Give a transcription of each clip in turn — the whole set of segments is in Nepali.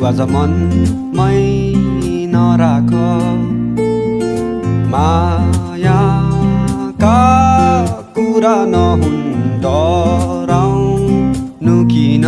अझ मनमै नराख मायाका कुरा नहुन् डराउनु किन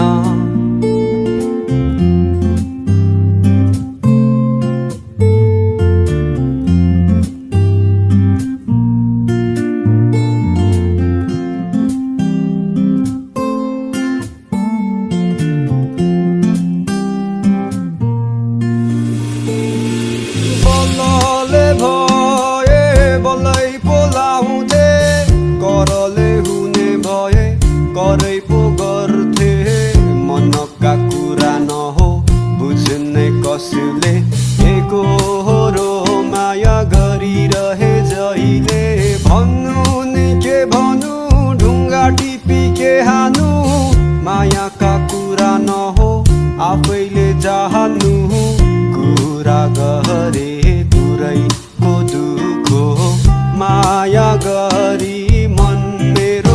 करै पो गर्थे मनका कुरा नहो बुझ्ने कसले एकहोरो माया गरिरहे जहिले भन्नु नि के भन्नु ढुङ्गा टिपी के हानु मायाका कुरा नहो आफैले जान्नु कुरा गरे पुरैको दुःख माया गरी मन मेरो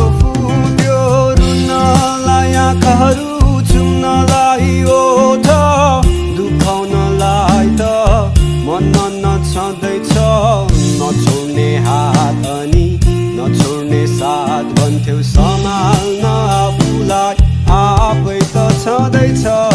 आँखाहरू चुम्नलाई ओठ दुखाउनलाई त मन नछँदैछ नछोड्ने हात अनि नछोड्ने साथ भन्थ्यौ सम्हाल्न आफूलाई आफै त छँदैछ